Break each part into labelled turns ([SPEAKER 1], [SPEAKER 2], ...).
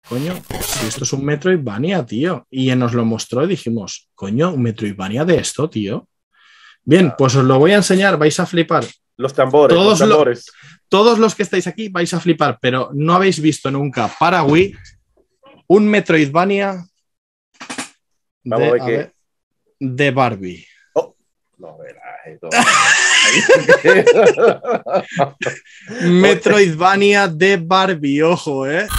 [SPEAKER 1] coño, si esto es un Metroidvania, tío. Y nos lo mostró y dijimos, coño, un Metroidvania de esto, tío. Bien, pues os lo voy a enseñar, vais a flipar.
[SPEAKER 2] Los tambores,
[SPEAKER 1] Todos,
[SPEAKER 2] los tambores.
[SPEAKER 1] todos los que estáis aquí vais a flipar, pero no habéis visto nunca para Wii un Metroidvania
[SPEAKER 2] Vamos a ver qué.
[SPEAKER 1] de Barbie.
[SPEAKER 2] Oh, no verás esto.
[SPEAKER 1] Metroidvania de Barbie, ojo, ¿eh?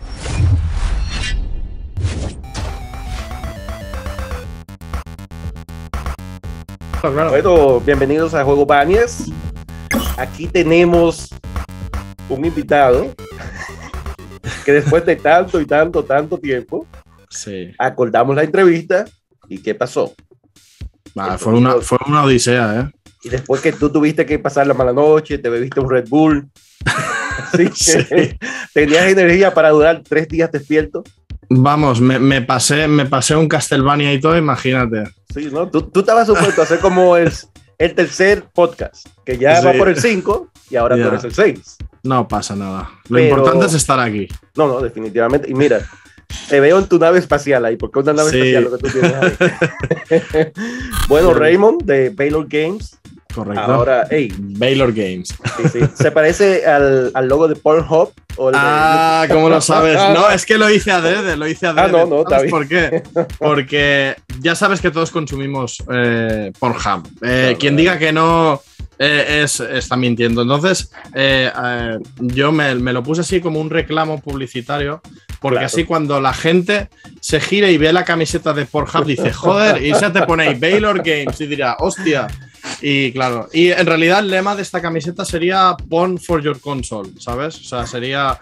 [SPEAKER 1] Claro.
[SPEAKER 2] Bueno, bienvenidos a Juego Banias. Aquí tenemos un invitado que después de tanto y tanto tiempo acordamos la entrevista. ¿Y qué pasó?
[SPEAKER 1] Fue una odisea, ¿eh?
[SPEAKER 2] Y después que tú tuviste que pasar la mala noche, te bebiste un Red Bull. Así que tenías energía para durar 3 días despierto.
[SPEAKER 1] Vamos, me pasé un Castlevania y todo, imagínate.
[SPEAKER 2] Sí, ¿no? Tú estabas supuesto a hacer como el tercer podcast, que ya va por el 5 y ahora tú eres el 6.
[SPEAKER 1] No pasa nada. Lo importante es estar aquí.
[SPEAKER 2] No, definitivamente. Y mira, te veo en tu nave espacial ahí, porque es una nave espacial lo que tú tienes ahí. Bueno, Raymond de Baylor Games.
[SPEAKER 1] Correcto.
[SPEAKER 2] Ahora,
[SPEAKER 1] Baylor Games.
[SPEAKER 2] Sí. ¿Se parece al logo de Pornhub?
[SPEAKER 1] ¿Cómo lo sabes? No, es que lo hice adrede.
[SPEAKER 2] No,
[SPEAKER 1] está bien. ¿Por qué? Porque ya sabes que todos consumimos Pornhub. Quien diga que no está mintiendo. Entonces, yo me lo puse así como un reclamo publicitario, porque así cuando la gente se gire y ve la camiseta de Pornhub, dice, joder, y ya te ponéis Baylor Games y dirá, hostia. Y claro, y en realidad el lema de esta camiseta sería Porn for your console, ¿sabes? O sea, sería...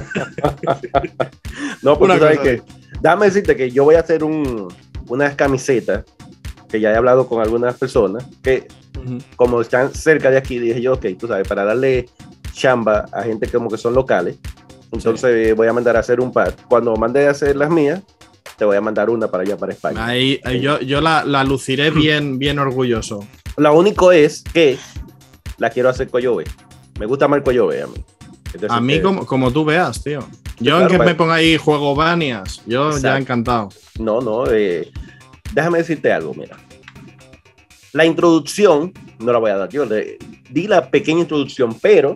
[SPEAKER 2] No, pues tú sabes que... Déjame decirte que yo voy a hacer unas camisetas que ya he hablado con algunas personas que como están cerca de aquí, dije yo, ok, tú sabes, para darle chamba a gente como que son locales, entonces voy a mandar a hacer un par. Cuando mande a hacer las mías, te voy a mandar una para allá, para España.
[SPEAKER 1] Ahí yo la luciré bien orgulloso.
[SPEAKER 2] Lo único es que la quiero hacer Coyobe. Me gusta más el Coyobe a mí.
[SPEAKER 1] Entonces, a mí como tú veas, tío. Yo claro, en que me ponga ahí Juego Banias, yo exacto. Ya encantado.
[SPEAKER 2] No, déjame decirte algo, mira. La introducción, no la voy a dar yo, di la pequeña introducción, pero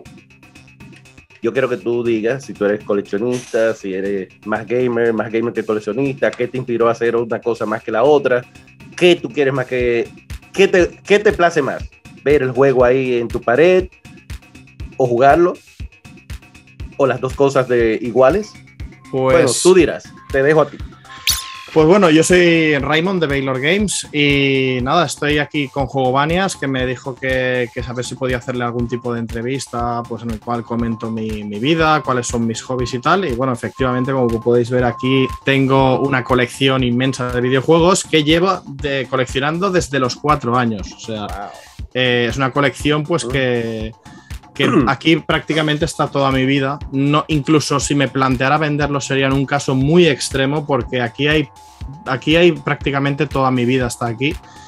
[SPEAKER 2] yo quiero que tú digas si tú eres coleccionista, si eres más gamer que coleccionista, qué te inspiró a hacer una cosa más que la otra, qué tú quieres más que... ¿Qué te place más? ¿Ver el juego ahí en tu pared o jugarlo? ¿O las dos cosas iguales?
[SPEAKER 1] Pues,
[SPEAKER 2] bueno, tú dirás, te dejo a ti.
[SPEAKER 1] Pues bueno, yo soy Raymond de Baylor Games y nada, estoy aquí con Juego Banias, que me dijo que a ver si podía hacerle algún tipo de entrevista pues en el cual comento mi vida, cuáles son mis hobbies y tal. Y bueno, efectivamente, como podéis ver aquí, tengo una colección inmensa de videojuegos que llevo coleccionando desde los 4 años. O sea, wow. Es una colección pues que aquí prácticamente está toda mi vida. No, incluso si me planteara venderlo sería en un caso muy extremo, porque aquí hay prácticamente toda mi vida hasta aquí.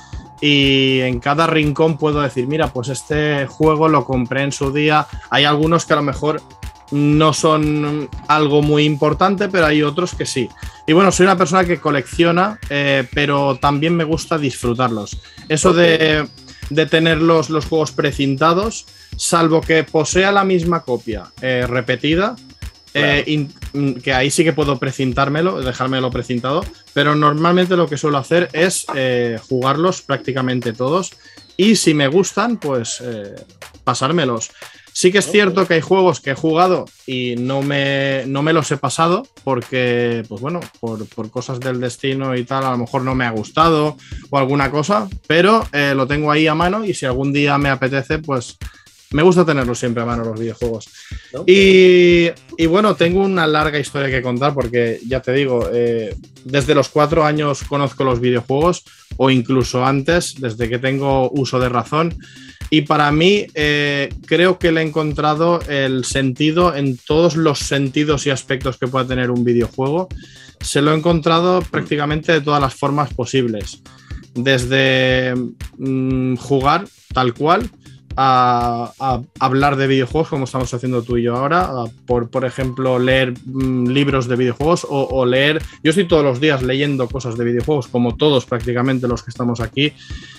[SPEAKER 1] Y en cada rincón puedo decir, mira, pues este juego lo compré en su día. Hay algunos que a lo mejor no son algo muy importante, pero hay otros que sí. Y bueno, soy una persona que colecciona, pero también me gusta disfrutarlos. Eso de tener los juegos precintados, salvo que posea la misma copia repetida, claro. Que ahí sí que puedo precintármelo, dejármelo precintado, pero normalmente lo que suelo hacer es jugarlos prácticamente todos y si me gustan, pues pasármelos. Sí que es cierto que hay juegos que he jugado y no me los he pasado porque, pues bueno, por cosas del destino y tal, a lo mejor no me ha gustado o alguna cosa, pero lo tengo ahí a mano y si algún día me apetece, pues me gusta tenerlos siempre a mano los videojuegos. Okay. Y bueno, tengo una larga historia que contar porque, ya te digo, desde los 4 años conozco los videojuegos o incluso antes, desde que tengo uso de razón. Y para mí creo que le he encontrado el sentido en todos los sentidos y aspectos que pueda tener un videojuego. Se lo he encontrado prácticamente de todas las formas posibles. Desde jugar tal cual, a hablar de videojuegos como estamos haciendo tú y yo ahora, por ejemplo leer libros de videojuegos o leer, yo estoy todos los días leyendo cosas de videojuegos como todos prácticamente los que estamos aquí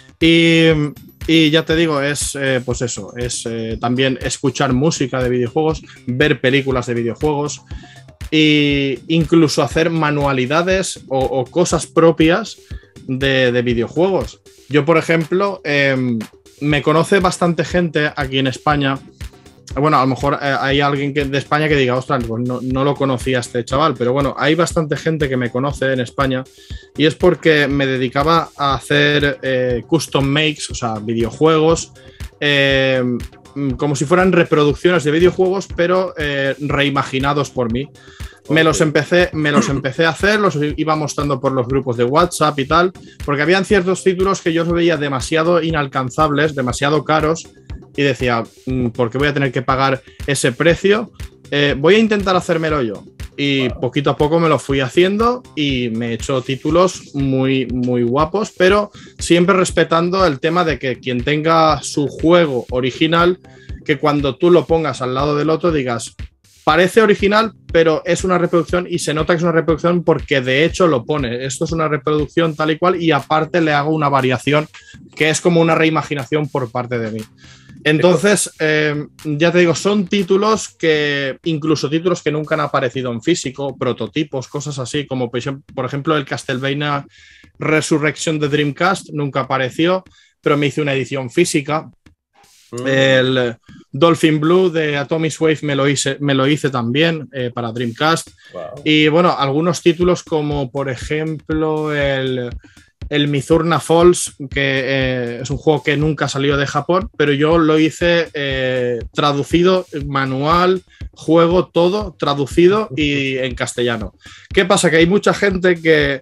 [SPEAKER 1] y ya te digo, es pues eso, es también escuchar música de videojuegos, ver películas de videojuegos e incluso hacer manualidades o cosas propias de videojuegos. Yo, por ejemplo, me conoce bastante gente aquí en España. Bueno, a lo mejor hay alguien de España que diga, ostras, pues no lo conocía este chaval, pero bueno, hay bastante gente que me conoce en España y es porque me dedicaba a hacer custom makes, o sea, videojuegos, como si fueran reproducciones de videojuegos, pero reimaginados por mí. Me los empecé a hacer, los iba mostrando por los grupos de WhatsApp y tal, porque habían ciertos títulos que yo los veía demasiado inalcanzables, demasiado caros, y decía, ¿por qué voy a tener que pagar ese precio? Voy a intentar hacérmelo yo. Y poquito a poco me lo fui haciendo y me he hecho títulos muy, muy guapos, pero siempre respetando el tema de que quien tenga su juego original, que cuando tú lo pongas al lado del otro digas, parece original, pero es una reproducción y se nota que es una reproducción porque de hecho lo pone. Esto es una reproducción tal y cual y aparte le hago una variación que es como una reimaginación por parte de mí. Entonces, ya te digo, son títulos que, incluso títulos que nunca han aparecido en físico, prototipos, cosas así, como por ejemplo el Castlevania Resurrection de Dreamcast, nunca apareció, pero me hice una edición física. El Dolphin Blue de Atomic Wave me lo hice también para Dreamcast.
[SPEAKER 2] Wow.
[SPEAKER 1] Y bueno, algunos títulos como por ejemplo el Mizurna Falls, que es un juego que nunca salió de Japón, pero yo lo hice traducido, manual, juego, todo traducido y en castellano. ¿Qué pasa? Que hay mucha gente que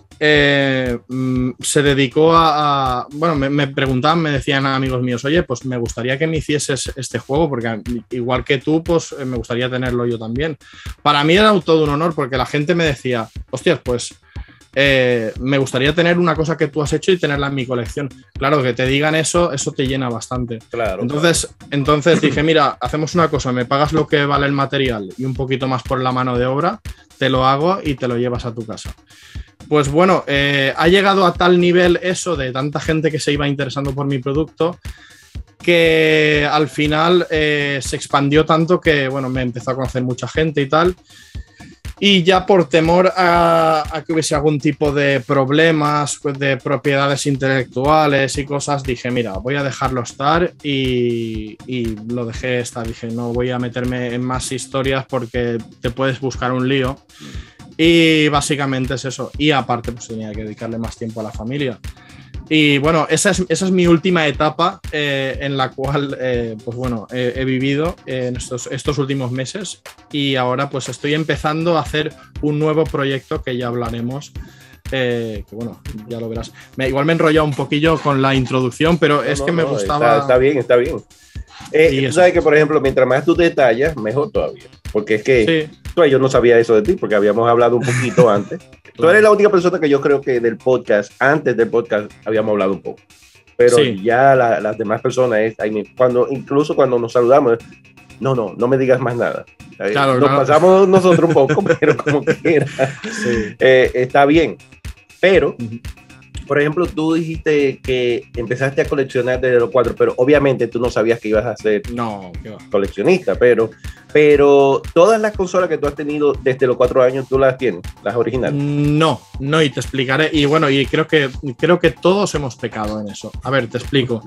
[SPEAKER 1] se dedicó bueno, me preguntaban, me decían amigos míos, oye, pues me gustaría que me hicieses este juego, porque igual que tú, pues me gustaría tenerlo yo también. Para mí era todo un honor, porque la gente me decía, hostias, pues me gustaría tener una cosa que tú has hecho y tenerla en mi colección. Claro, que te digan eso te llena bastante.
[SPEAKER 2] Claro,
[SPEAKER 1] entonces dije, mira, hacemos una cosa, me pagas lo que vale el material y un poquito más por la mano de obra, te lo hago y te lo llevas a tu casa. Pues bueno, ha llegado a tal nivel eso de tanta gente que se iba interesando por mi producto que al final se expandió tanto que bueno, me empezó a conocer mucha gente y tal. Y ya por temor a que hubiese algún tipo de problemas de propiedades intelectuales y cosas, dije, mira, voy a dejarlo estar y lo dejé estar. Dije, no voy a meterme en más historias porque te puedes buscar un lío. Y básicamente es eso. Y aparte, pues tenía que dedicarle más tiempo a la familia. Y bueno, esa es mi última etapa en la cual pues bueno, he vivido en estos últimos meses y ahora pues estoy empezando a hacer un nuevo proyecto que ya hablaremos, que bueno, ya lo verás. Igual me he enrollado un poquillo con la introducción, pero es que me gustaba...
[SPEAKER 2] Está bien, está bien. Tú sabes que, por ejemplo, mientras más tú detallas, mejor todavía. Porque es que yo no sabía eso de ti, porque habíamos hablado un poquito antes. Tú eres la única persona que yo creo que del podcast, antes del podcast, habíamos hablado un poco. Pero ya las demás personas, incluso cuando nos saludamos, no me digas más nada.
[SPEAKER 1] Claro,
[SPEAKER 2] nos pasamos nosotros un poco, pero como quiera. Está bien. Pero... Por ejemplo, tú dijiste que empezaste a coleccionar desde los 4, pero obviamente tú no sabías que ibas a ser coleccionista, pero todas las consolas que tú has tenido desde los 4 años, ¿tú las tienes, las originales?
[SPEAKER 1] No, y te explicaré. Y bueno, y creo que todos hemos pecado en eso. A ver, te explico.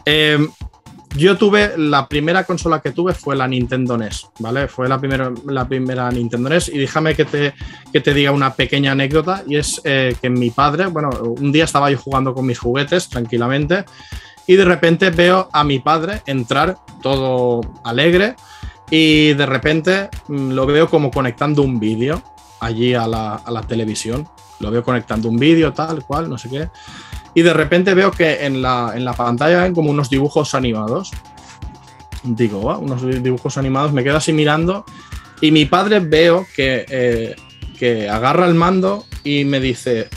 [SPEAKER 1] Yo tuve, la primera consola que tuve fue la Nintendo NES, ¿vale? Fue la primera Nintendo NES y déjame que te diga una pequeña anécdota y es que mi padre, bueno, un día estaba yo jugando con mis juguetes tranquilamente y de repente veo a mi padre entrar todo alegre y de repente lo veo como conectando un vídeo allí a la televisión. Lo veo conectando un vídeo tal cual, no sé qué. Y de repente veo que en la pantalla ven como unos dibujos animados. Digo, unos dibujos animados, me quedo así mirando y mi padre veo que agarra el mando y me dice,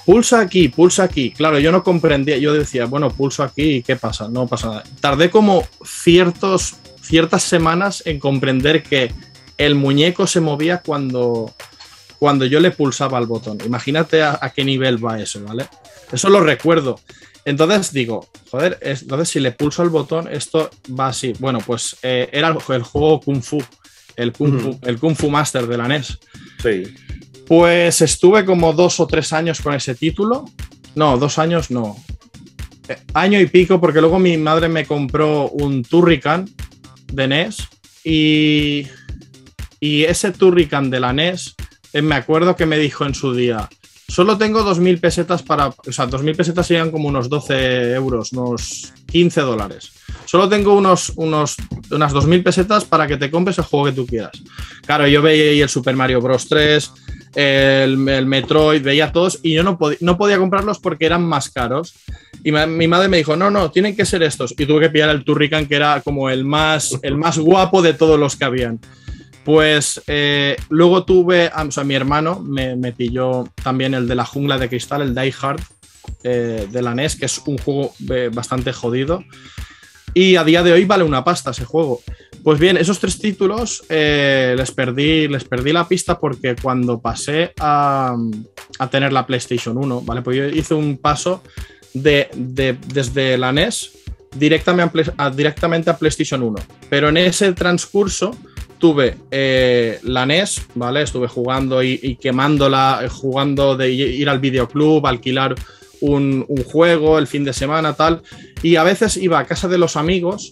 [SPEAKER 1] pulsa aquí, pulsa aquí. Claro, yo no comprendía, yo decía, bueno, pulso aquí y ¿qué pasa? No pasa nada. Tardé como ciertas semanas en comprender que el muñeco se movía cuando yo le pulsaba al botón. Imagínate a qué nivel va eso, ¿vale? Eso lo recuerdo. Entonces digo, joder, entonces si le pulso al botón, esto va así. Bueno, pues era el juego Kung Fu, el Kung Fu Master de la NES.
[SPEAKER 2] Sí.
[SPEAKER 1] Pues estuve como 2 o 3 años con ese título. No, 2 años no. Año y pico, porque luego mi madre me compró un Turrican de NES y ese Turrican de la NES, me acuerdo que me dijo en su día, solo tengo 2.000 pesetas para... O sea, 2.000 pesetas serían como unos 12 euros, unos 15 dólares. Solo tengo unas 2.000 pesetas para que te compres el juego que tú quieras. Claro, yo veía ahí el Super Mario Bros. 3, el Metroid, veía todos y yo no podía comprarlos porque eran más caros. Y mi madre me dijo, no, tienen que ser estos. Y tuve que pillar el Turrican, que era como el más guapo de todos los que habían. Pues luego tuve, o sea, mi hermano me pilló también el de la jungla de cristal, el Die Hard de la NES, que es un juego bastante jodido. Y a día de hoy vale una pasta ese juego. Pues bien, esos 3 títulos les perdí la pista porque cuando pasé a tener la PlayStation 1, ¿vale? Pues yo hice un paso desde la NES directamente a PlayStation 1. Pero en ese transcurso tuve la NES, ¿vale? Estuve jugando y quemándola, jugando de ir al videoclub, alquilar un juego el fin de semana, tal. Y a veces iba a casa de los amigos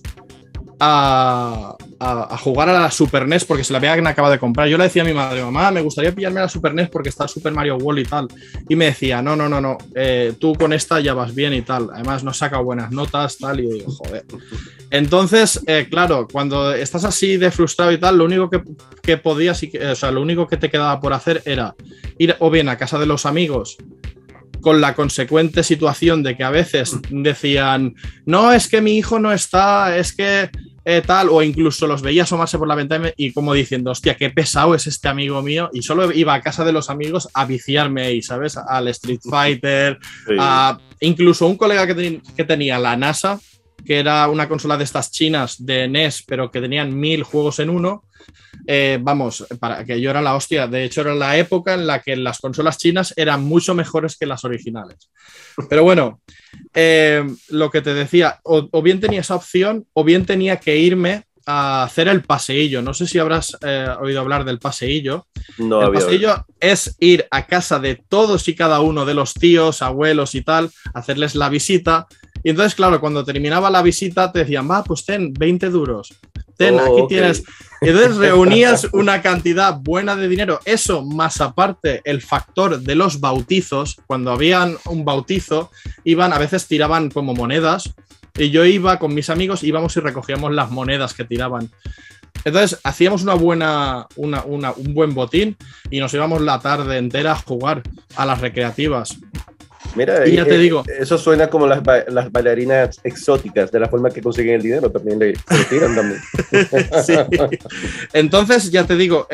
[SPEAKER 1] a jugar a la Super NES porque se la habían acabado de comprar. Yo le decía a mi madre, mamá, me gustaría pillarme la Super NES porque está el Super Mario World y tal. Y me decía, no, tú con esta ya vas bien y tal. Además, no has sacado buenas notas, tal. Y yo digo, joder. Entonces, claro, cuando estás así de frustrado y tal, lo único que podías, o sea, lo único que te quedaba por hacer era ir o bien a casa de los amigos, con la consecuente situación de que a veces decían, no, es que mi hijo no está, es que tal, o incluso los veía asomarse por la ventana y como diciendo, hostia, qué pesado es este amigo mío, y solo iba a casa de los amigos a viciarme ahí, ¿sabes? Al Street Fighter, sí. Incluso un colega que tenía la NASA, que era una consola de estas chinas de NES, pero que tenían 1000 juegos en uno. Vamos, para que yo era la hostia. De hecho, era la época en la que las consolas chinas eran mucho mejores que las originales. Pero bueno, lo que te decía, o bien tenía esa opción, o bien tenía que irme a hacer el paseillo. No sé si habrás oído hablar del paseillo.
[SPEAKER 2] No,
[SPEAKER 1] el paseillo es ir a casa de todos y cada uno de los tíos, abuelos y tal, hacerles la visita. Y entonces, claro, cuando terminaba la visita te decían, va, pues ten 20 duros. Ten, aquí okay. Tienes. Y entonces reunías una cantidad buena de dinero. Eso, más aparte, el factor de los bautizos. Cuando habían un bautizo, a veces tiraban como monedas. Y yo iba con mis amigos, íbamos y recogíamos las monedas que tiraban. Entonces hacíamos un buen botín y nos íbamos la tarde entera a jugar a las recreativas.
[SPEAKER 2] Mira, y ya te digo, eso suena como las bailarinas exóticas, de la forma que consiguen el dinero, también le tiran también.
[SPEAKER 1] Sí. Entonces, ya te digo,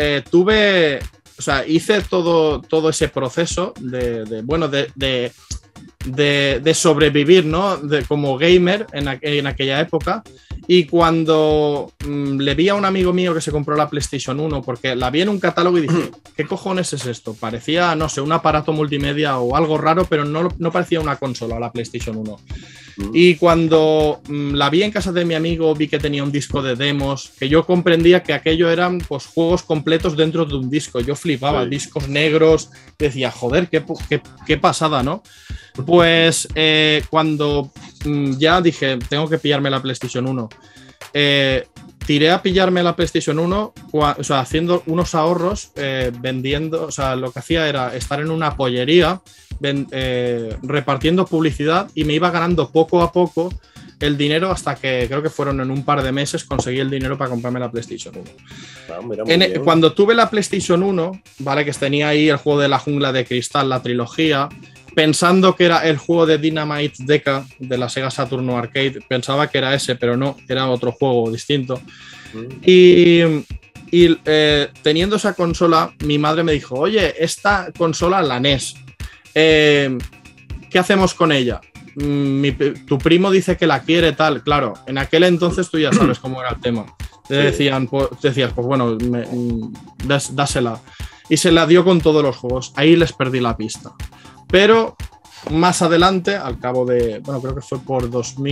[SPEAKER 1] hice todo ese proceso de sobrevivir, ¿no? Como gamer en aquella época. Y cuando le vi a un amigo mío que se compró la PlayStation 1, porque la vi en un catálogo y dije, ¿qué cojones es esto? Parecía, no sé, un aparato multimedia o algo raro, pero no parecía una consola, la PlayStation 1. Y cuando la vi en casa de mi amigo, vi que tenía un disco de demos, que yo comprendía que aquello eran pues juegos completos dentro de un disco. Yo flipaba, sí. Discos negros, decía, joder, qué pasada, ¿no? Pues cuando ya dije, tengo que pillarme la PlayStation 1, tiré a pillarme la PlayStation 1, haciendo unos ahorros, vendiendo, lo que hacía era estar en una pollería, repartiendo publicidad y me iba ganando poco a poco el dinero hasta que creo que fueron en un par de meses conseguí el dinero para comprarme la PlayStation 1. Cuando tuve la PlayStation 1, ¿vale? Que tenía ahí el juego de la jungla de cristal, la trilogía, pensando que era el juego de Dynamite Deca de la Sega Saturn Arcade, pensaba que era ese, pero no, era otro juego distinto. Y teniendo esa consola, mi madre me dijo, oye, esta consola, la NES, ¿qué hacemos con ella? Tu primo dice que la quiere tal, claro, en aquel entonces tú ya sabes cómo era el tema. Decías, pues bueno, dásela. Y se la dio con todos los juegos. Ahí les perdí la pista. Pero más adelante, al cabo de, bueno, creo que fue por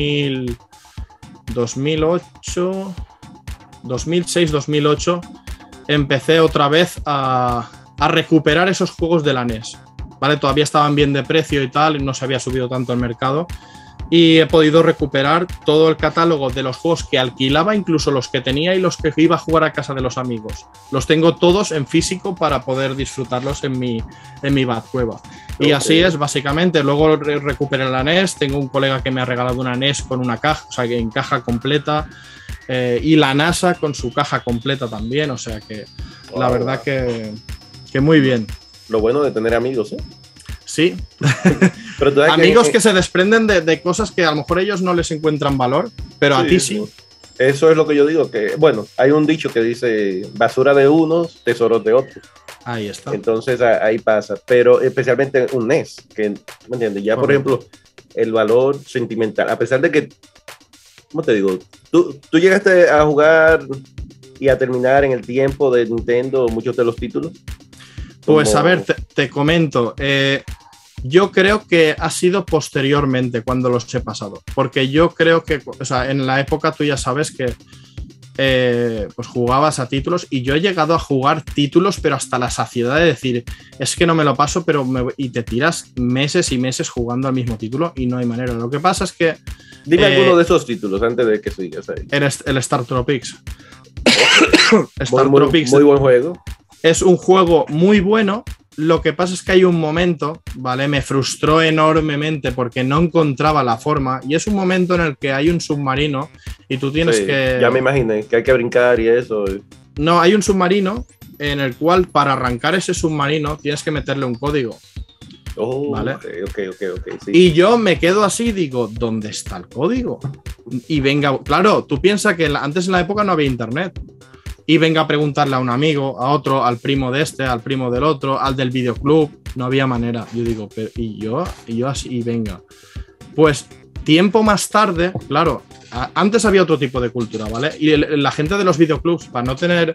[SPEAKER 1] 2008, 2006, 2008, empecé otra vez a recuperar esos juegos de la NES. ¿Vale? Todavía estaban bien de precio y tal, y no se había subido tanto el mercado. Y he podido recuperar todo el catálogo de los juegos que alquilaba, incluso los que tenía y los que iba a jugar a casa de los amigos. Los tengo todos en físico para poder disfrutarlos en mi Batcueva. Y así es, básicamente. Luego recuperé la NES. Tengo un colega que me ha regalado una NES con una caja, o sea, que en caja completa. Y la NASA con su caja completa también. O sea que la verdad que muy bien.
[SPEAKER 2] Lo bueno de tener amigos, ¿eh?
[SPEAKER 1] Sí. Pero amigos que se desprenden de cosas que a lo mejor ellos no les encuentran valor, pero sí, a ti sí.
[SPEAKER 2] Eso es lo que yo digo, que bueno, hay un dicho que dice basura de unos, tesoros de otros.
[SPEAKER 1] Ahí está.
[SPEAKER 2] Entonces ahí pasa, pero especialmente un NES, que, ¿me entiendes? Ya, por ejemplo, el valor sentimental, a pesar de que, ¿cómo te digo? Tú llegaste a jugar y a terminar en el tiempo de Nintendo muchos de los títulos.
[SPEAKER 1] Pues a ver, te comento. Yo creo que ha sido posteriormente cuando los he pasado. Porque yo creo que, o sea, en la época tú ya sabes que pues jugabas a títulos y yo he llegado a jugar títulos, pero hasta la saciedad de decir, es que no me lo paso, pero y te tiras meses y meses jugando al mismo título y no hay manera. Lo que pasa es que...
[SPEAKER 2] Dime alguno de esos títulos antes de que sigas ahí.
[SPEAKER 1] El Star Tropics.
[SPEAKER 2] Tropics muy buen juego.
[SPEAKER 1] Es un juego muy bueno. Lo que pasa es que hay un momento, ¿vale? Me frustró enormemente porque no encontraba la forma. Y es un momento en el que hay un submarino y tú tienes que...
[SPEAKER 2] Ya me imaginé que hay que brincar y eso.
[SPEAKER 1] No, hay un submarino en el cual para arrancar ese submarino tienes que meterle un código.
[SPEAKER 2] Oh, ¿vale? Ok, sí.
[SPEAKER 1] Y yo me quedo así y digo, ¿dónde está el código? Y venga, claro, tú piensas que antes en la época no había internet. Y venga a preguntarle a un amigo, a otro, al primo de este, al primo del otro, al del videoclub. No había manera. Yo digo, pero y yo así, y venga. Pues tiempo más tarde, claro, antes había otro tipo de cultura, ¿vale? Y la gente de los videoclubs, para no tener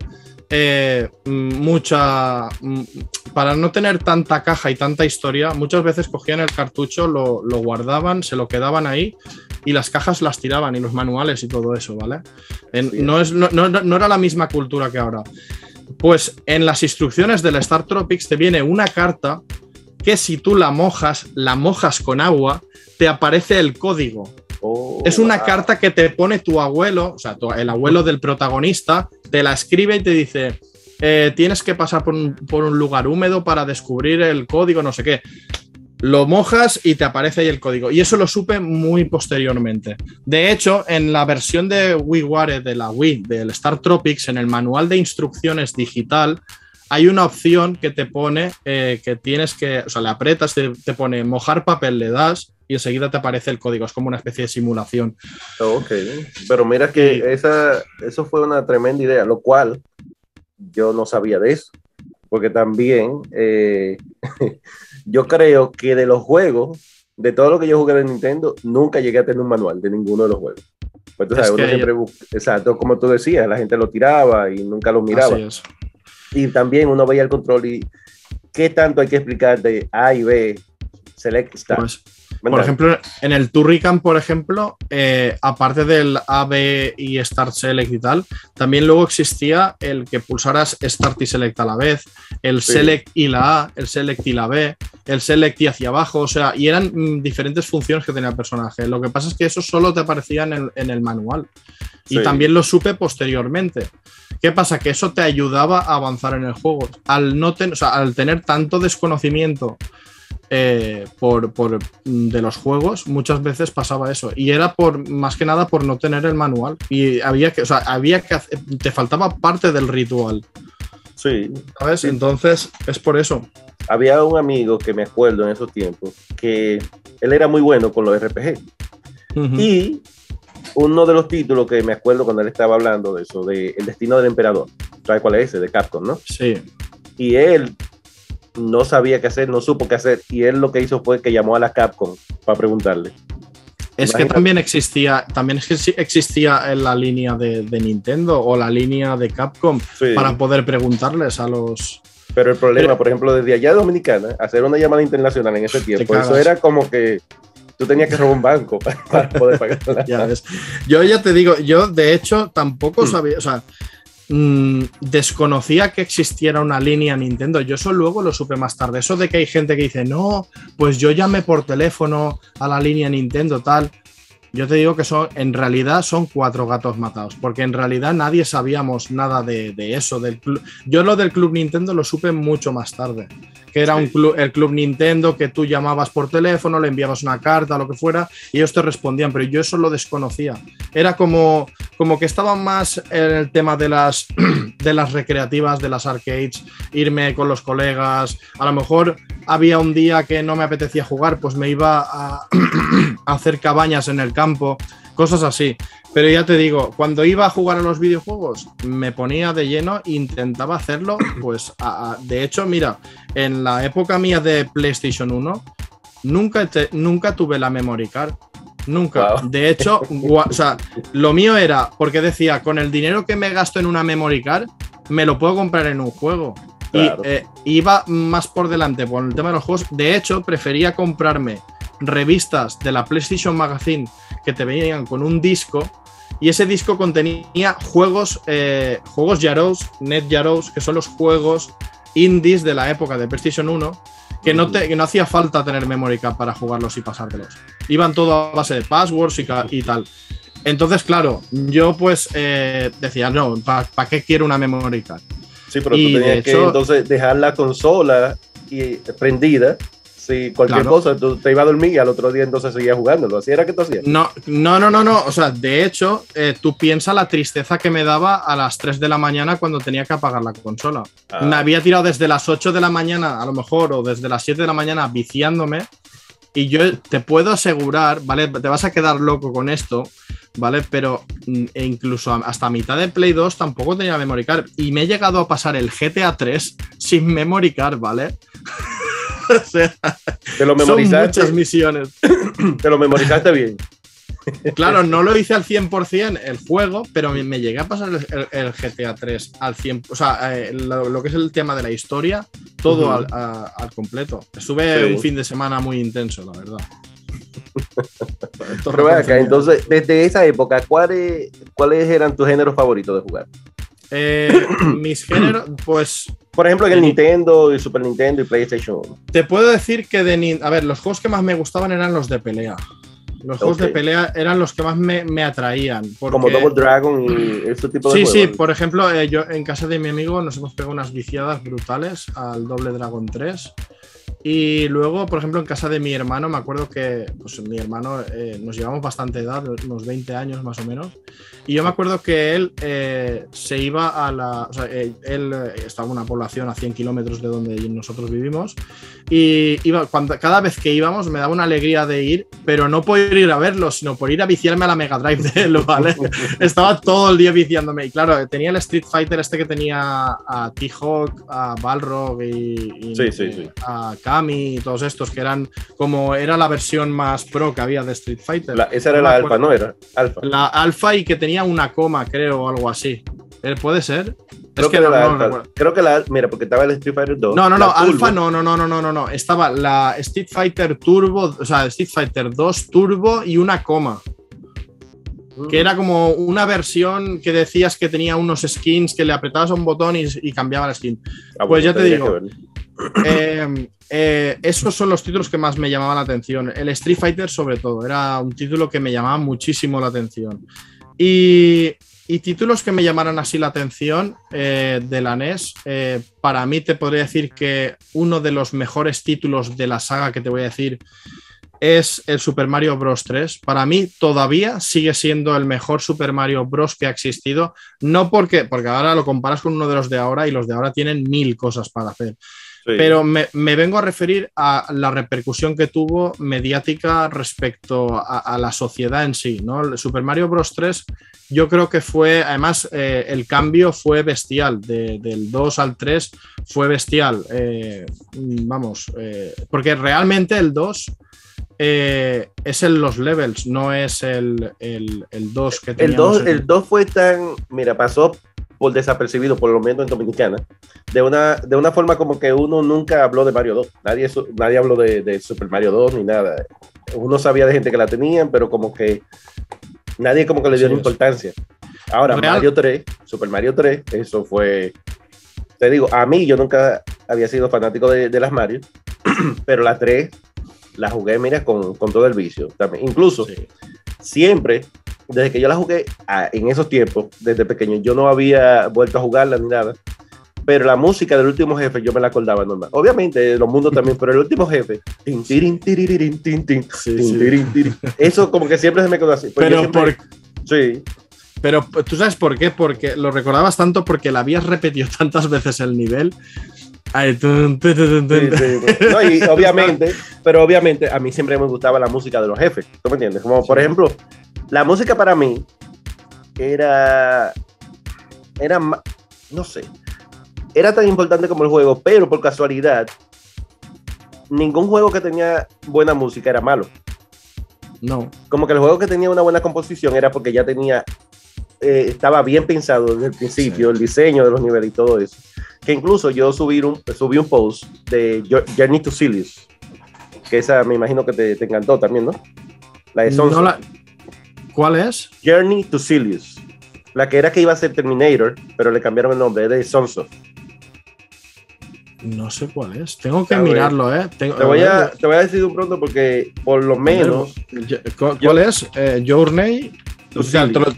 [SPEAKER 1] para no tener tanta caja y tanta historia, muchas veces cogían el cartucho, lo guardaban, se lo quedaban ahí y las cajas las tiraban y los manuales y todo eso, ¿vale? No era la misma cultura que ahora. Pues en las instrucciones del Star Tropics te viene una carta que si tú la mojas con agua, te aparece el código. Es una carta que te pone tu abuelo, o sea, el abuelo del protagonista, te la escribe y te dice, tienes que pasar por un lugar húmedo para descubrir el código, no sé qué. Lo mojas y te aparece ahí el código. Y eso lo supe muy posteriormente. De hecho, en la versión de WiiWare de la Wii, del Star Tropics, en el manual de instrucciones digital, hay una opción que te pone que tienes que, o sea, le aprietas, te pone mojar papel, le das y enseguida te aparece el código. Es como una especie de simulación.
[SPEAKER 2] Ok, pero mira que eso fue una tremenda idea, lo cual yo no sabía de eso, porque también yo creo que de los juegos, de todo lo que yo jugué de Nintendo, nunca llegué a tener un manual de ninguno de los juegos. Pues tú sabes, uno siempre busca, exacto, como tú decías, la gente lo tiraba y nunca lo miraba.
[SPEAKER 1] Así es.
[SPEAKER 2] Y también uno veía el control y qué tanto hay que explicar de A y B, Select, Start.
[SPEAKER 1] Pues, por ejemplo, en el Turrican, por ejemplo, aparte del A, B y Start Select y tal, también luego existía el que pulsaras Start y Select a la vez, el Select y la A, el Select y la B, el Select y hacia abajo, o sea, y eran diferentes funciones que tenía el personaje. Lo que pasa es que eso solo te aparecía en el manual. Y también lo supe posteriormente. ¿Qué pasa? Que eso te ayudaba a avanzar en el juego. Al tener tanto desconocimiento de los juegos, muchas veces pasaba eso. Y era más que nada por no tener el manual. Y te faltaba parte del ritual.
[SPEAKER 2] Sí.
[SPEAKER 1] ¿Sabes? Sí. Entonces, es por eso.
[SPEAKER 2] Había un amigo que me acuerdo en esos tiempos que él era muy bueno con los RPG. Y uno de los títulos que me acuerdo cuando él estaba hablando de eso, de El destino del emperador. ¿Sabes cuál es ese? De Capcom, ¿no?
[SPEAKER 1] Sí.
[SPEAKER 2] Y él no sabía qué hacer, no supo qué hacer, y él lo que hizo fue que llamó a la Capcom para preguntarle.
[SPEAKER 1] Es que también existía la línea de Nintendo o la línea de Capcom para poder preguntarles a los...
[SPEAKER 2] Pero el problema, por ejemplo, desde allá de Dominicana, hacer una llamada internacional en ese tiempo, eso era como que tú tenías que robar un banco para poder pagar.
[SPEAKER 1] Ya ves. Yo ya te digo, yo de hecho tampoco sabía, o sea, desconocía que existiera una línea Nintendo. Yo eso luego lo supe más tarde. Eso de que hay gente que dice, no, pues yo llamé por teléfono a la línea Nintendo, tal. Yo te digo que en realidad son 4 gatos matados, porque en realidad nadie sabíamos nada de eso. Yo lo del Club Nintendo lo supe mucho más tarde, que era el Club Nintendo, que tú llamabas por teléfono, le enviabas una carta, lo que fuera, y ellos te respondían, pero yo eso lo desconocía. Era como que estaban más en el tema de las recreativas, de las arcades, irme con los colegas. A lo mejor había un día que no me apetecía jugar, pues me iba a hacer cabañas en el campo, cosas así. Pero ya te digo, cuando iba a jugar a los videojuegos, me ponía de lleno e intentaba hacerlo, pues de hecho, mira, en la época mía de PlayStation 1, nunca tuve la memory card. Nunca. Wow. De hecho, o sea, lo mío era, porque decía, con el dinero que me gasto en una memory card, me lo puedo comprar en un juego. Claro. Y iba más por delante por el tema de los juegos. De hecho, prefería comprarme revistas de la PlayStation Magazine que te venían con un disco, y ese disco contenía juegos Yarows, Net Yarows, que son los juegos indies de la época de PlayStation 1, que no hacía falta tener memory card para jugarlos y pasártelos. Iban todo a base de passwords y tal. Entonces, claro, yo pues decía, no, ¿para qué quiero una memory card?
[SPEAKER 2] Sí, pero tú tenías que entonces dejar la consola prendida. Si cualquier cosa, tú te ibas a dormir y al otro día entonces seguías jugándolo. ¿Así era que tú hacías?
[SPEAKER 1] No. O sea, de hecho, tú piensas la tristeza que me daba a las 3 de la mañana cuando tenía que apagar la consola. Me había tirado desde las 8 de la mañana, a lo mejor, o desde las 7 de la mañana viciándome. Y yo te puedo asegurar, ¿vale? Te vas a quedar loco con esto, ¿vale? Pero incluso hasta mitad de Play 2 tampoco tenía memory card. Y me he llegado a pasar el GTA 3 sin memory card, ¿vale? O sea,
[SPEAKER 2] te lo memorizaste,
[SPEAKER 1] son muchas misiones.
[SPEAKER 2] Te lo memorizaste bien.
[SPEAKER 1] Claro, no lo hice al 100% el juego, pero me llegué a pasar el GTA 3 al 100%. O sea, lo que es el tema de la historia, todo al completo. Estuve un fin de semana muy intenso, la verdad.
[SPEAKER 2] Pero acá, entonces, desde esa época, ¿cuáles eran tus géneros favoritos de jugar?
[SPEAKER 1] Mis géneros, pues...
[SPEAKER 2] Por ejemplo, en el Nintendo, y Super Nintendo y PlayStation.
[SPEAKER 1] Te puedo decir que a ver, los juegos que más me gustaban eran los de pelea. Los juegos de pelea eran los que más me atraían. Porque...
[SPEAKER 2] Como Double Dragon y ese tipo de juegos.
[SPEAKER 1] Sí, por ejemplo, yo en casa de mi amigo nos hemos pegado unas viciadas brutales al Double Dragon 3. Y luego, por ejemplo, en casa de mi hermano, me acuerdo que pues, mi hermano nos llevamos bastante edad, unos 20 años más o menos. Y yo me acuerdo que él se iba a la... O sea, él estaba en una población a 100 kilómetros de donde nosotros vivimos. Y cada vez que íbamos me daba una alegría de ir, pero no por ir a verlo, sino por ir a viciarme a la Mega Drive de él, ¿vale? Estaba todo el día viciándome. Y claro, tenía el Street Fighter que tenía a T-Hawk, a Balrog y a Kami y todos estos, que eran como era la versión más pro que había de Street Fighter.
[SPEAKER 2] Esa era la alfa, ¿no? Era alfa.
[SPEAKER 1] La alfa, y que tenía una coma, creo, o algo así. ¿Puede ser?
[SPEAKER 2] Creo que la mira, porque estaba el Street Fighter 2.
[SPEAKER 1] No, alfa no. Estaba la Street Fighter Turbo, o sea, Street Fighter 2 Turbo y una coma. Que era como una versión que decías que tenía unos skins que le apretabas a un botón y cambiaba la skin. Pues ya te digo. Esos son los títulos que más me llamaban la atención. El Street Fighter, sobre todo, era un título que me llamaba muchísimo la atención. Y títulos que me llamaran así la atención de la NES, para mí te podría decir que uno de los mejores títulos de la saga que te voy a decir es el Super Mario Bros. 3. Para mí todavía sigue siendo el mejor Super Mario Bros. Que ha existido. No porque ahora lo comparas con uno de los de ahora y los de ahora tienen 1000 cosas para hacer. Pero me vengo a referir a la repercusión que tuvo mediática respecto a la sociedad en sí, ¿no? El Super Mario Bros. 3 yo creo que fue, además, el cambio fue bestial, del 2 al 3 fue bestial. Porque realmente el 2 es los levels, no es el 2 que teníamos.
[SPEAKER 2] El 2 fue tan, mira, pasó por desapercibido, por lo menos en Dominicana, de una forma como que uno nunca habló de Mario 2. Nadie habló de Super Mario 2 ni nada. Uno sabía de gente que la tenían, pero como que nadie como que le dio importancia. Ahora, Super Mario 3, eso fue, te digo, a mí yo nunca había sido fanático de las Mario, pero la 3 la jugué, mira, con todo el vicio. También. Incluso, siempre, desde que yo la jugué en esos tiempos, desde pequeño, yo no había vuelto a jugarla ni nada, pero la música del último jefe yo me la acordaba normal. Obviamente, los mundos también, pero el último jefe, eso como que siempre se me quedó así.
[SPEAKER 1] Pero ¿tú sabes por qué? Porque lo recordabas tanto porque la habías repetido tantas veces el nivel.
[SPEAKER 2] No, y obviamente a mí siempre me gustaba la música de los jefes, ¿tú me entiendes? Como por ejemplo, la música para mí era no sé, era tan importante como el juego, pero por casualidad ningún juego que tenía buena música era malo.
[SPEAKER 1] No.
[SPEAKER 2] Como que el juego que tenía una buena composición era porque ya estaba bien pensado desde el principio, el diseño de los niveles y todo eso. Que incluso yo subí un post de Journey to Silius, que esa me imagino que te encantó también, ¿no? La de Sonso.
[SPEAKER 1] No, ¿cuál es?
[SPEAKER 2] Journey to Silius. La que iba a ser Terminator, pero le cambiaron el nombre, es de Sonso.
[SPEAKER 1] No sé cuál es. Tengo que mirarlo, ¿eh?
[SPEAKER 2] Te voy a decir de un pronto porque por lo menos...
[SPEAKER 1] ¿Cuál es? Journey to Silius.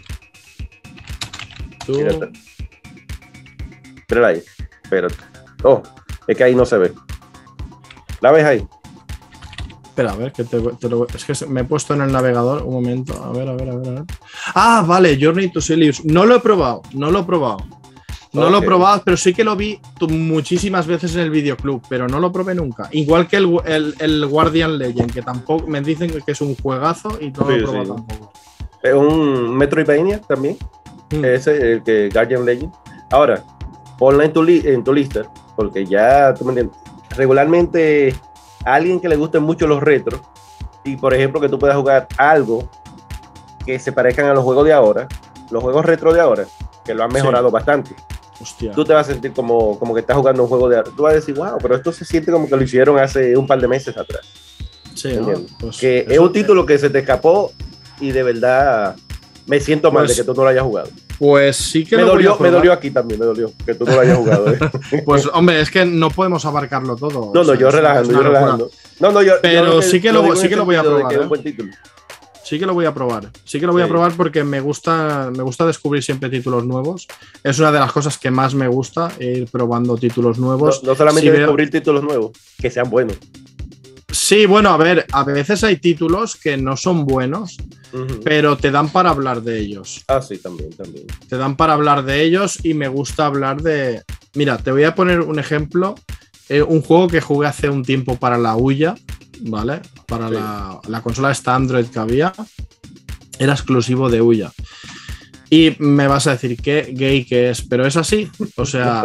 [SPEAKER 2] Mírala ahí. Espérate. Oh, es que ahí no se ve. ¿La ves ahí?
[SPEAKER 1] Espera, a ver, es que me he puesto en el navegador. Un momento. A ver. Ah, vale, Journey to Silius. No lo he probado. No lo he probado, pero sí que lo vi muchísimas veces en el videoclub, pero no lo probé nunca. Igual que el Guardian Legend, que tampoco me dicen que es un juegazo y no lo he probado tampoco.
[SPEAKER 2] Es un Metroidvania también. Ese, el que Guardian Legend. Ahora, ponla en tu lista, porque ya, tú me entiendes, regularmente a alguien que le gusten mucho los retros, y por ejemplo que tú puedas jugar algo que se parezcan a los juegos de ahora, los juegos retro de ahora, que lo han mejorado bastante.
[SPEAKER 1] Hostia.
[SPEAKER 2] Tú te vas a sentir como que estás jugando un juego de ahora. Tú vas a decir, wow, pero esto se siente como que lo hicieron hace un par de meses atrás.
[SPEAKER 1] Sí, ¿no? Pues
[SPEAKER 2] que es un título que se te escapó y de verdad me siento mal de que tú no lo hayas jugado.
[SPEAKER 1] Pues sí que
[SPEAKER 2] me dolió aquí también, me dolió que tú no lo hayas jugado.
[SPEAKER 1] Pues hombre, es que no podemos abarcarlo todo.
[SPEAKER 2] No, yo relajando.
[SPEAKER 1] Pero sí que lo voy a probar.
[SPEAKER 2] Es un buen título.
[SPEAKER 1] Sí que lo voy a probar. Sí que lo voy a probar porque me gusta descubrir siempre títulos nuevos. Es una de las cosas que más me gusta, ir probando títulos nuevos.
[SPEAKER 2] No solamente descubrir títulos nuevos, que sean buenos.
[SPEAKER 1] Sí, bueno, a ver, a veces hay títulos que no son buenos, pero te dan para hablar de ellos.
[SPEAKER 2] Ah, sí, también.
[SPEAKER 1] Te dan para hablar de ellos y me gusta hablar de... Mira, te voy a poner un ejemplo. Un juego que jugué hace un tiempo para la Ouya, ¿vale? Para la consola esta Android que había. Era exclusivo de Ouya. Y me vas a decir qué gay que es, pero es así. O sea,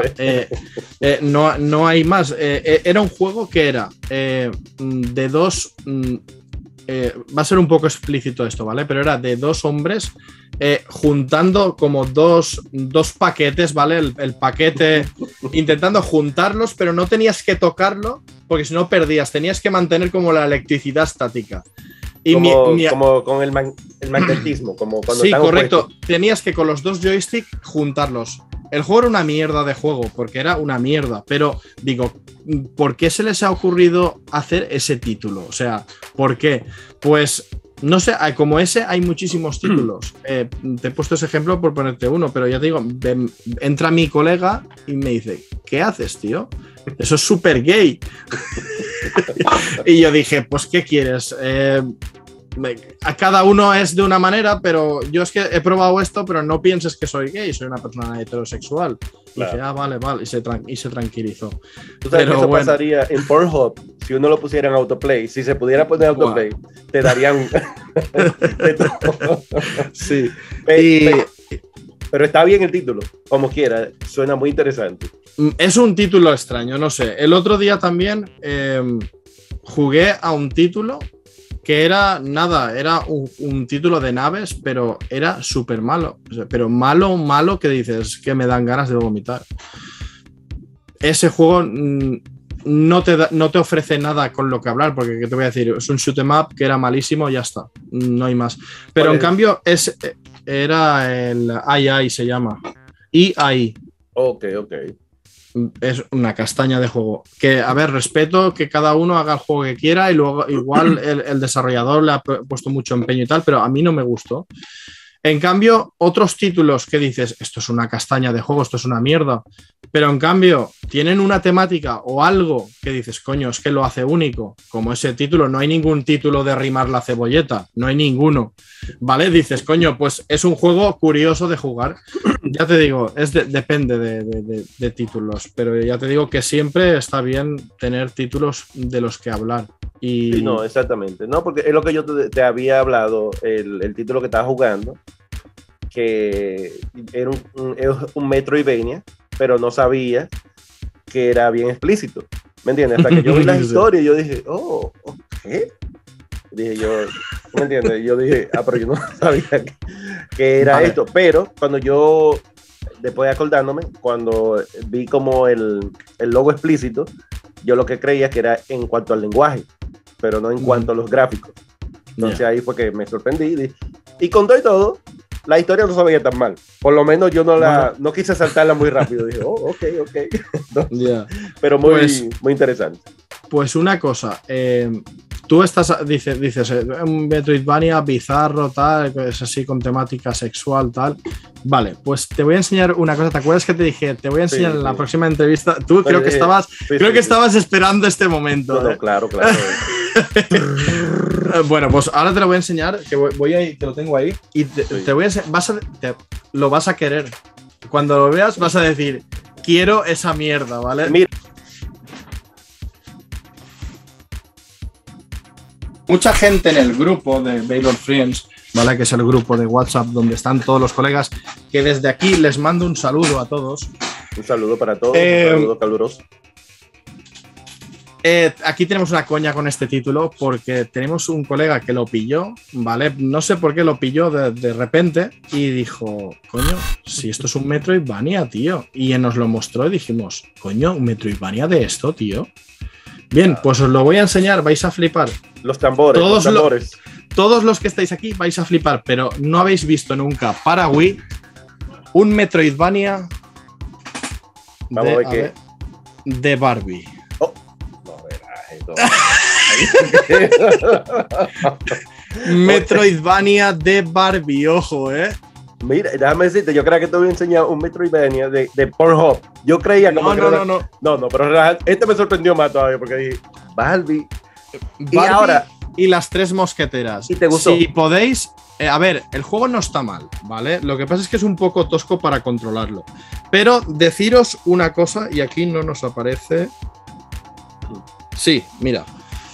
[SPEAKER 1] no hay más. Era un juego que era de dos... va a ser un poco explícito esto, ¿vale? Pero era de dos hombres juntando como dos paquetes, ¿vale? El paquete intentando juntarlos, pero no tenías que tocarlo porque si no perdías. Tenías que mantener como la electricidad estática. Y
[SPEAKER 2] como con el magnetismo, como cuando
[SPEAKER 1] sí, correcto. Opuestos. Tenías que con los dos joysticks juntarlos. El juego era una mierda de juego, porque era una mierda. Pero digo, ¿por qué se les ha ocurrido hacer ese título? O sea, ¿por qué? Pues no sé, como ese hay muchísimos títulos. Te he puesto ese ejemplo por ponerte uno, pero ya te digo, entra mi colega y me dice, ¿qué haces, tío? Eso es súper gay. Y yo dije, pues, ¿qué quieres? a cada uno es de una manera, pero yo es que he probado esto, pero no pienses que soy gay, soy una persona heterosexual.
[SPEAKER 2] Claro.
[SPEAKER 1] Y dije, vale, y se tranquilizó.
[SPEAKER 2] Tú sabes
[SPEAKER 1] pero
[SPEAKER 2] que eso
[SPEAKER 1] bueno,
[SPEAKER 2] pasaría en Pornhub si uno lo pusiera en autoplay. Si se pudiera poner autoplay, te darían de todo.
[SPEAKER 1] sí.
[SPEAKER 2] Pero está bien el título, como quiera, suena muy interesante.
[SPEAKER 1] Es un título extraño, no sé. El otro día también jugué a un título que era nada, era un título de naves, pero era súper malo. O sea, pero malo, malo que dices que me dan ganas de vomitar. Ese juego no te ofrece nada con lo que hablar, porque ¿qué te voy a decir? Es un shoot 'em up que era malísimo y ya está. No hay más. Pero en cambio era el AI se llama. EI.
[SPEAKER 2] Ok.
[SPEAKER 1] Es una castaña de juego. Que, a ver, respeto que cada uno haga el juego que quiera y luego igual el desarrollador le ha puesto mucho empeño y tal, pero a mí no me gustó. En cambio, otros títulos que dices, esto es una castaña de juego, esto es una mierda, pero en cambio tienen una temática o algo que dices, coño, es que lo hace único, como ese título, no hay ningún título de rimar la cebolleta, no hay ninguno, ¿vale? Dices, coño, pues es un juego curioso de jugar. Ya te digo, depende de títulos, pero ya te digo que siempre está bien tener títulos de los que hablar. Y...
[SPEAKER 2] Sí, no, exactamente. No, porque es lo que yo te había hablado, el título que estaba jugando, que era un Metroidvania, pero no sabía que era bien explícito. ¿Me entiendes? Hasta que yo vi las historias, yo dije, ¿qué? Dije yo, ¿me entiendes? Yo dije, pero yo no sabía que era esto. Pero cuando yo, después de acordándome, cuando vi como el logo explícito, yo lo que creía que era en cuanto al lenguaje, pero no en cuanto a los gráficos. Entonces ahí fue que me sorprendí. Y con todo y todo, la historia no se veía tan mal. Por lo menos yo no quise saltarla muy rápido. Dije, ok. Entonces, pero muy interesante.
[SPEAKER 1] Pues una cosa, tú dices un Metroidvania bizarro, tal, es así con temática sexual, tal. Vale, pues te voy a enseñar una cosa. ¿Te acuerdas que te dije? Te voy a enseñar en la próxima entrevista. Tú creo que estabas esperando este momento.
[SPEAKER 2] No, claro.
[SPEAKER 1] Bueno, pues ahora te lo voy a enseñar, que te lo tengo ahí, y te voy a lo vas a querer. Cuando lo veas vas a decir, quiero esa mierda, ¿vale?
[SPEAKER 2] Mira.
[SPEAKER 1] Mucha gente en el grupo de Baylor Friends, ¿vale? Que es el grupo de WhatsApp donde están todos los colegas, que desde aquí les mando un saludo a todos.
[SPEAKER 2] Un saludo para todos, un saludo caluroso.
[SPEAKER 1] Aquí tenemos una coña con este título porque tenemos un colega que lo pilló, ¿vale? No sé por qué lo pilló de repente y dijo, coño, si esto es un Metroidvania, tío. Y nos lo mostró y dijimos, coño, un Metroidvania de esto, tío. Bien, pues os lo voy a enseñar, vais a flipar.
[SPEAKER 2] Los tambores,
[SPEAKER 1] todos los que estáis aquí vais a flipar, pero no habéis visto nunca para Wii un Metroidvania de Barbie. Metroidvania de Barbie, ojo,
[SPEAKER 2] Mira, déjame decirte, yo creía que te voy a enseñar un Metroidvania de Pornhub. Yo creía como No, pero este me sorprendió más todavía porque dije, Barbie y ahora
[SPEAKER 1] y las tres mosqueteras.
[SPEAKER 2] ¿Y te gustó?
[SPEAKER 1] Si podéis, a ver, el juego no está mal, ¿vale? Lo que pasa es que es un poco tosco para controlarlo. Pero deciros una cosa, y aquí no nos aparece. Sí, mira,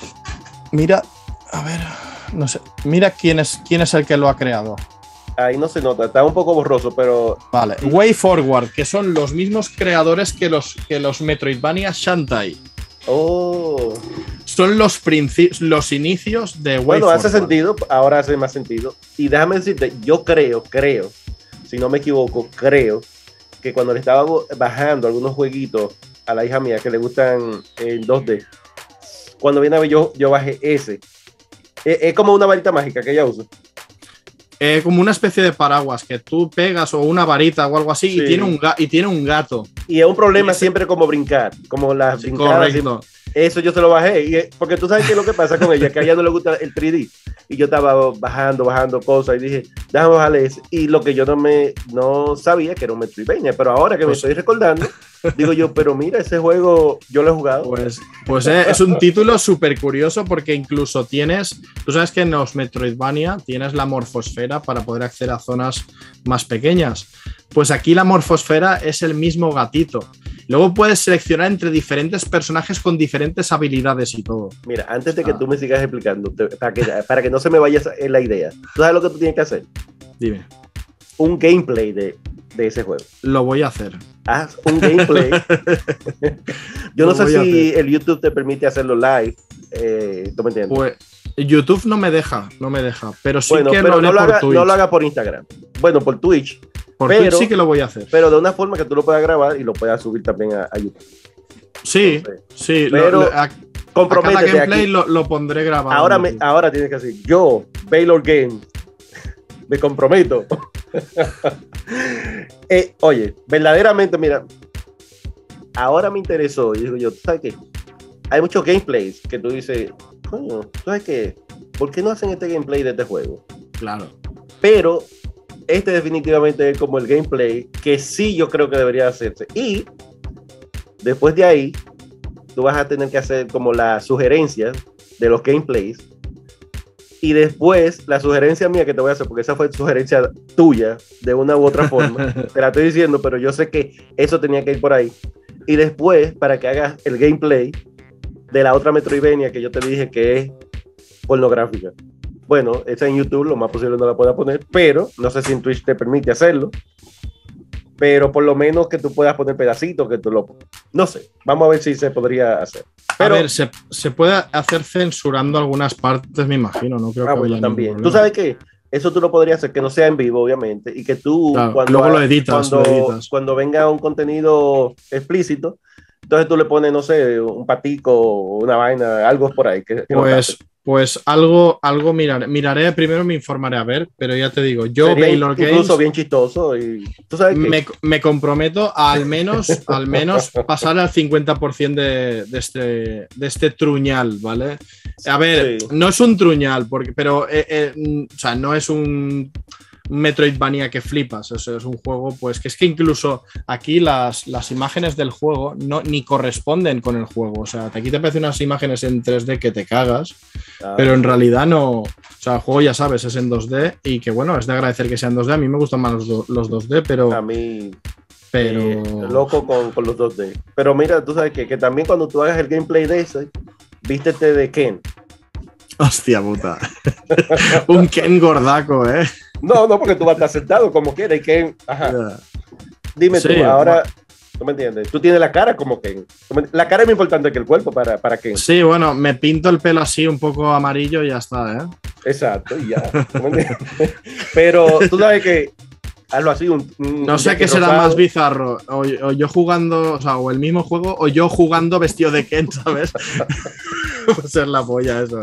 [SPEAKER 1] a ver, no sé, mira quién es el que lo ha creado.
[SPEAKER 2] Ahí no se nota, está un poco borroso, pero...
[SPEAKER 1] Vale, Way Forward, que son los mismos creadores que los Metroidvania Shantae.
[SPEAKER 2] Oh.
[SPEAKER 1] Son los inicios de Way Forward.
[SPEAKER 2] Bueno, hace sentido, ahora hace más sentido. Y déjame decirte, yo creo, si no me equivoco, creo que cuando le estaba bajando algunos jueguitos a la hija mía que le gustan en 2D, cuando viene a ver yo bajé ese. Es como una varita mágica que ella usa.
[SPEAKER 1] Como una especie de paraguas que tú pegas o una varita o algo así, sí. y tiene un gato.
[SPEAKER 2] Y es un problema siempre como brincar, como las brincadas.
[SPEAKER 1] Correcto.
[SPEAKER 2] Eso yo se lo bajé, porque tú sabes qué es lo que pasa con ella, que a ella no le gusta el 3D. Y yo estaba bajando cosas y dije, déjame bajarle ese. Y lo que yo no sabía que era un Metroidvania, pero ahora que me estoy recordando, Digo yo, pero mira, ese juego yo lo he jugado.
[SPEAKER 1] Pues es un título súper curioso porque incluso tú sabes que en los Metroidvania tienes la morfosfera para poder acceder a zonas más pequeñas. Pues aquí la morfosfera es el mismo gatito. Luego puedes seleccionar entre diferentes personajes con diferentes habilidades y todo.
[SPEAKER 2] Mira, antes de que tú me sigas explicando, para que no se me vaya la idea, ¿tú sabes lo que tú tienes que hacer?
[SPEAKER 1] Dime.
[SPEAKER 2] Un gameplay de ese juego.
[SPEAKER 1] Lo voy a hacer.
[SPEAKER 2] Haz un gameplay. Yo no sé si el YouTube te permite hacerlo live. ¿Tú me entiendes?
[SPEAKER 1] Pues YouTube no me deja, pero sí que
[SPEAKER 2] pero
[SPEAKER 1] lo haré por Twitch.
[SPEAKER 2] No lo haga por Instagram. Bueno, por Twitch.
[SPEAKER 1] Twitch sí que lo voy a hacer.
[SPEAKER 2] Pero de una forma que tú lo puedas grabar y lo puedas subir también a YouTube.
[SPEAKER 1] Sí, entonces, sí.
[SPEAKER 2] Pero comprométete.
[SPEAKER 1] Cada gameplay lo pondré grabado.
[SPEAKER 2] Ahora tienes que decir, yo, Baylor Games, me comprometo. Oye, verdaderamente, mira, ahora me interesó. Y digo yo, ¿sabes qué? Hay muchos gameplays que tú dices, coño, ¿sabes qué? ¿Por qué no hacen este gameplay de este juego?
[SPEAKER 1] Claro.
[SPEAKER 2] Pero este definitivamente es como el gameplay que sí yo creo que debería hacerse. Y después de ahí, tú vas a tener que hacer como las sugerencias de los gameplays. Y después, la sugerencia mía que te voy a hacer, porque esa fue sugerencia tuya, de una u otra forma, te la estoy diciendo, pero yo sé que eso tenía que ir por ahí. Y después, para que hagas el gameplay de la otra Metroidvania que yo te dije que es pornográfica. Bueno, esa en YouTube lo más posible no la pueda poner, pero no sé si en Twitch te permite hacerlo. Pero por lo menos que tú puedas poner pedacitos, que tú lo... No sé, vamos a ver si se podría hacer. Pero,
[SPEAKER 1] a ver, se puede hacer censurando algunas partes, me imagino, no creo que
[SPEAKER 2] bueno, también. Tú sabes que eso tú lo podrías hacer, que no sea en vivo, obviamente, y que tú,
[SPEAKER 1] claro, luego lo editas.
[SPEAKER 2] Cuando venga un contenido explícito, entonces tú le pones, no sé, un patico, una vaina, algo por ahí.
[SPEAKER 1] Pues algo miraré, primero me informaré a ver, pero ya te digo, yo
[SPEAKER 2] sería
[SPEAKER 1] Baylor Games
[SPEAKER 2] incluso bien chistoso y tú sabes
[SPEAKER 1] me comprometo a al menos pasar al 50% de este truñal, ¿vale? A ver, sí. No es un truñal, pero o sea, no es un Metroidvania que flipas, eso es un juego pues que es que incluso aquí las imágenes del juego ni corresponden con el juego, o sea, aquí te aparecen unas imágenes en 3D que te cagas, pero en realidad no, o sea, el juego ya sabes, es en 2D y que bueno, es de agradecer que sean 2D, a mí me gustan más los 2D, pero...
[SPEAKER 2] A mí... loco con los 2D, pero mira, tú sabes que también cuando tú hagas el gameplay de ese, vístete de Ken.
[SPEAKER 1] Hostia puta. Un Ken gordaco,
[SPEAKER 2] No, porque tú vas a estar sentado como quieras y Ken. Ajá. Yeah. Dime sí, tú, ahora, ¿tú me entiendes? Tú tienes la cara como Ken. La cara es más importante que el cuerpo para Ken.
[SPEAKER 1] Sí, bueno, me pinto el pelo así un poco amarillo y ya está,
[SPEAKER 2] Exacto, y ya. Pero tú sabes que hazlo así.
[SPEAKER 1] No sé qué será más bizarro. O yo jugando, o sea, o el mismo juego, o yo jugando vestido de Ken, ¿sabes? Va a ser la polla eso,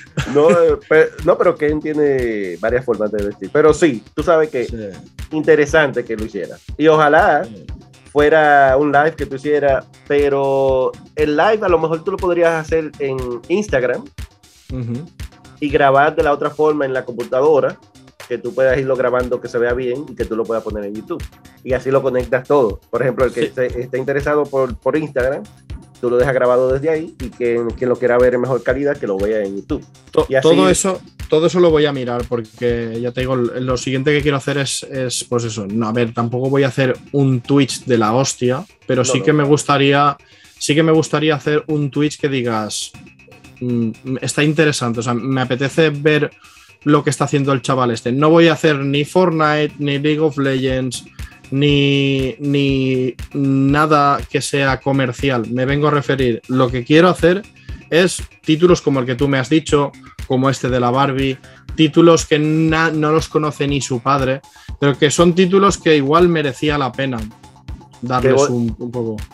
[SPEAKER 2] No, pero Ken tiene varias formas de vestir. Pero sí, tú sabes que interesante que lo hiciera. Y ojalá fuera un live que tú hicieras, pero el live a lo mejor tú lo podrías hacer en Instagram y grabar de la otra forma en la computadora, que tú puedas irlo grabando que se vea bien y que tú lo puedas poner en YouTube. Y así lo conectas todo. Por ejemplo, el que esté interesado por Instagram, tú lo dejas grabado desde ahí y quien lo quiera ver en mejor calidad, que lo vea en YouTube.
[SPEAKER 1] Y así... todo eso lo voy a mirar porque ya te digo, lo siguiente que quiero hacer es pues eso. No, a ver, tampoco voy a hacer un Twitch de la hostia, pero sí que me gustaría hacer un Twitch que digas está interesante, o sea, me apetece ver lo que está haciendo el chaval este. No voy a hacer ni Fortnite, ni League of Legends, ni nada que sea comercial. Me vengo a referir. Lo que quiero hacer es títulos como el que tú me has dicho, como este de la Barbie, títulos que no los conoce ni su padre, pero que son títulos que igual merecía la pena darles un poco.